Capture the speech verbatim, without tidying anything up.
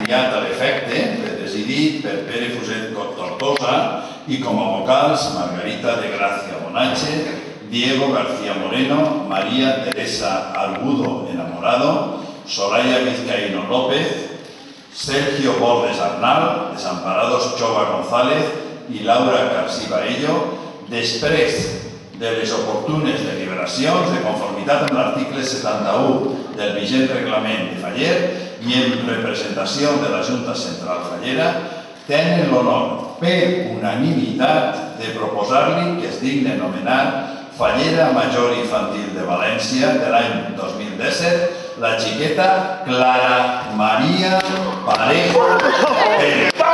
a l'efecte, presidit per Pere Fuset Tortosa i com a vocals Margarita de Gracia Bonache, Diego García Moreno, María Teresa Argudo Enamorado, Soraya Vizcaíno López, Sergio Bordes Arnal, Desamparados Chova González i Laura García Baello, després de les oportunes deliberacions de conformitat amb l'article setanta-u del vigent reglament de Faller i en representació de la Junta Central Fallera, tenen l'honor per unanimitat de proposar-li que es digne nomenar Fallera Major Infantil de València de l'any dos mil disset, la xiqueta Clara Maria Parejo Pérez.